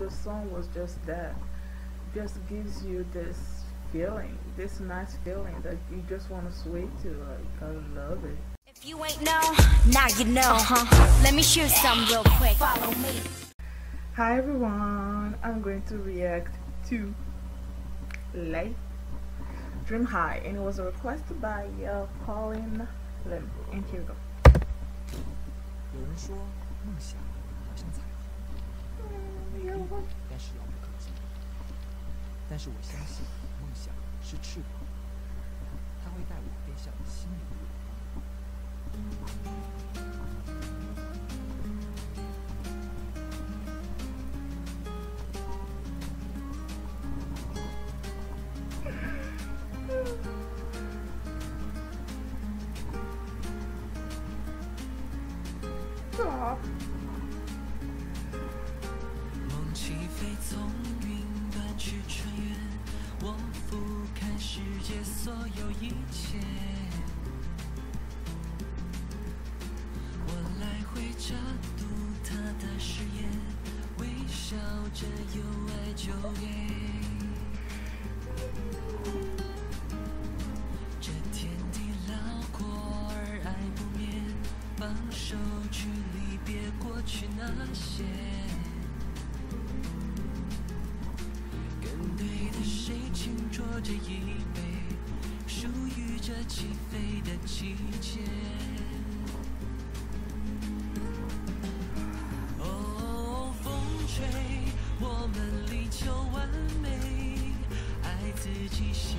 the song was just that. Just gives you this feeling, this nice feeling that you just want to sway to. Like, I love it. If you ain't know, now you know. Let me shoot some real quick. Follow me. Hi everyone, I'm going to react to Lay Dream High, and it was requested by Pauline Lim. And here we go. 有人说梦想好像彩虹，美丽但是遥不可及。但是我相信梦想是翅膀，它会带我飞向心灵的远方。 梦起飞，从云端去穿越，我俯瞰世界所有一切。我来回查读他的誓言，微笑着有爱就给。这天地辽阔而爱不灭，放手去离别过去那些。 跟对的谁轻酌着一杯属于这起飞的季节。哦，风吹，我们力求完美，爱自己先。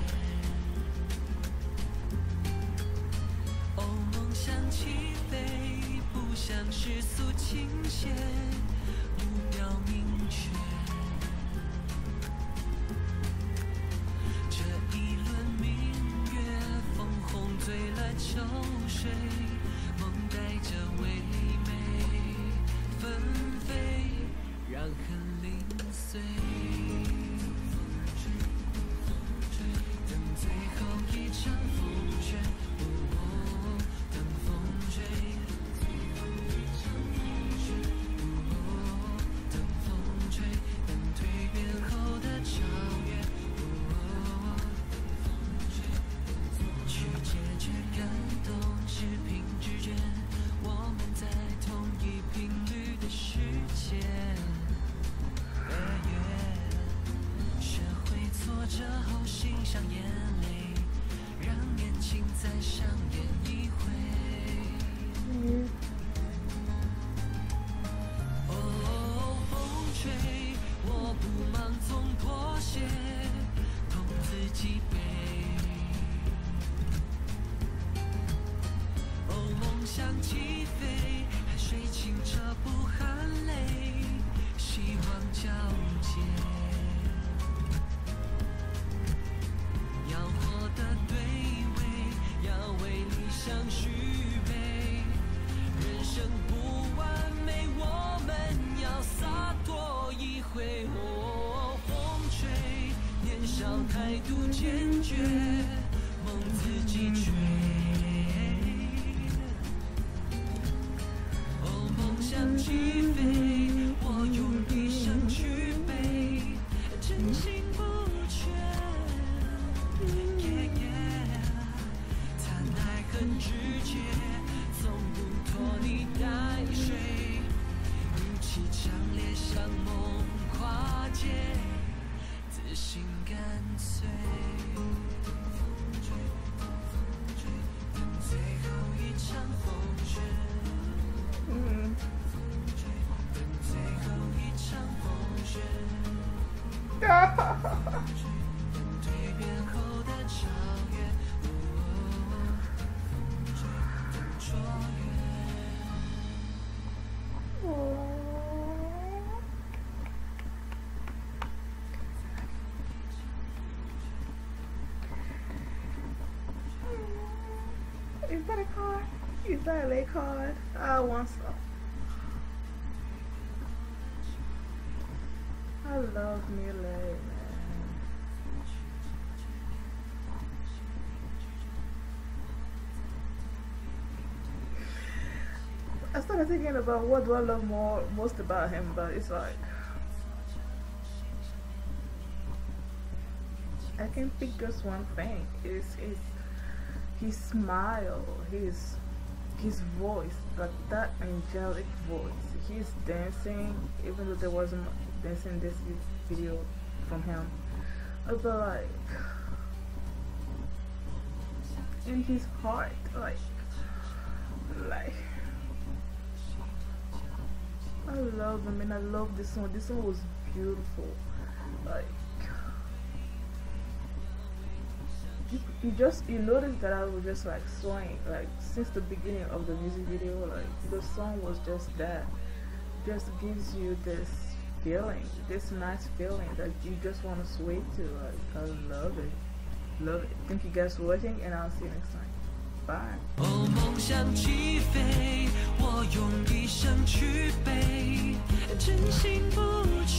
哦，梦想起飞，不想世俗倾斜，目标明确。 醉了秋水，梦带着唯美纷飞，让恨零碎。等最后一场风雪，等风吹。等风吹，等蜕变后的超越。 感动只凭直觉，我们在同一频率的世界。学会挫折后欣赏眼泪，让年轻再上演一回。哦，风吹，我不盲从妥协，痛自己背。 想起飞，海水清澈不含泪，希望交接。要活得对位，要为理想续杯。人生不完美，我们要洒脱一回。哦，风吹，年少态度坚决，梦自己追。 起飞，我用一生去背，真心不缺。他爱很直接，从不拖泥带水，语气强烈像梦跨界，自信干脆。等最后一场风雪。 Is that a card? Is that a lay card? I want some. I love me lay, man. I started thinking about what do I love most about him, but it's like I can pick just one thing. Is his smile, his voice, like that angelic voice. He's dancing, even though there wasn't dancing in this video from him. But like in his heart, like I love him and I love this song. This song was beautiful. Like you noticed that I was just like swaying like since the beginning of the music video. Like the song was just that, just gives you this feeling, this nice feeling that you just want to sway to. Like I love it, love it. Thank you guys for watching, and I'll see you next time. Bye. 哦，梦想起飞，我用一生去背，真心不屈。